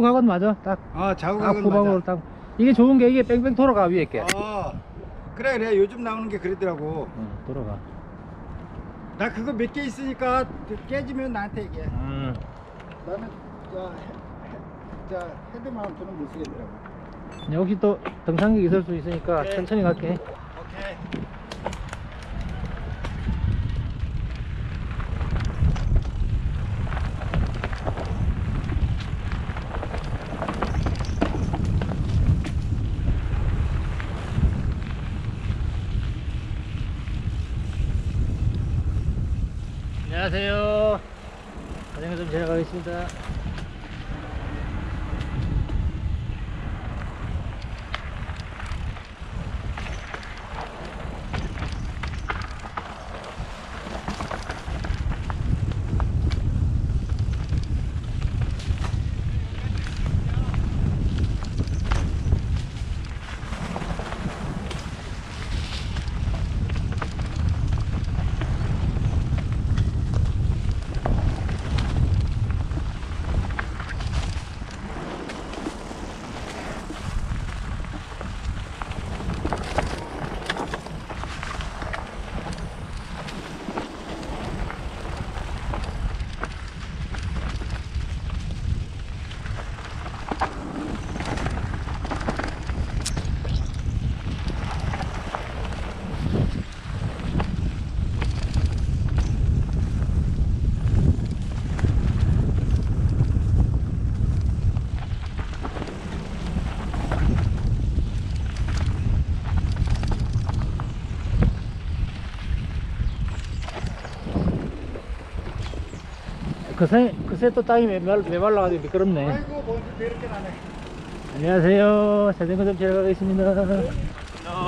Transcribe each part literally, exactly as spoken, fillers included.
자국각은 맞아. 딱. 아 자국각은 딱 후방으로 맞아. 딱. 이게 좋은 게 이게 뺑뺑 돌아가 위에 게. 아 그래 그래 요즘 나오는 게 그러더라고. 응, 돌아가. 나 그거 몇 개 있으니까 깨지면 나한테 얘기해. 음. 나는 저, 헤, 저 헤드 마운트는 못 쓰겠더라고. 역시 또 등산객 있을 수 있으니까 오케이. 천천히 갈게. 오케이. 안녕하세요. 자전거 좀 지나가겠습니다. 그새, 그새 또 땅이 메말, 메말라가지고 미끄럽네. 아이고 뭔지 이렇게 나네. 안녕하세요. 자전거 좀 지나가겠습니다. 어.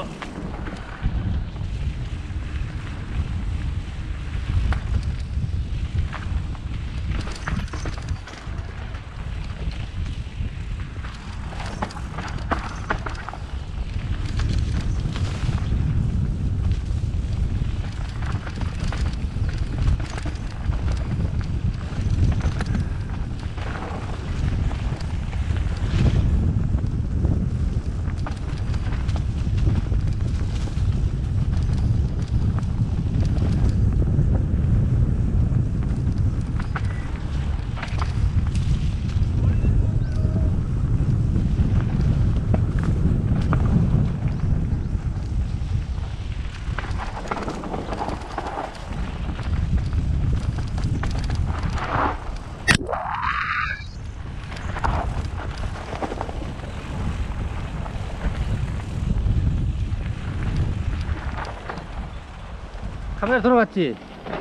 카메라 들어갔지?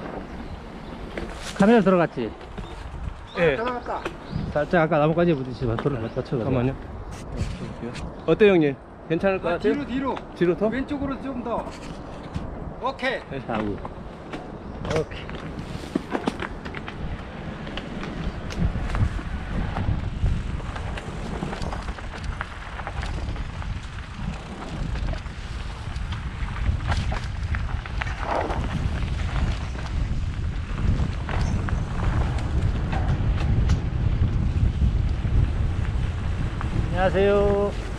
카메라 들어갔지? 예. 들어갔다. 살짝 아까 나뭇가지에 부딪히면 돌아가 젖혀가. 잠깐만요. 어때요 형님? 괜찮을 것 아, 같아요? 뒤로 뒤로. 뒤로 더? 왼쪽으로 좀 더. 오케이. 좌우. 오케이. 안녕하세요.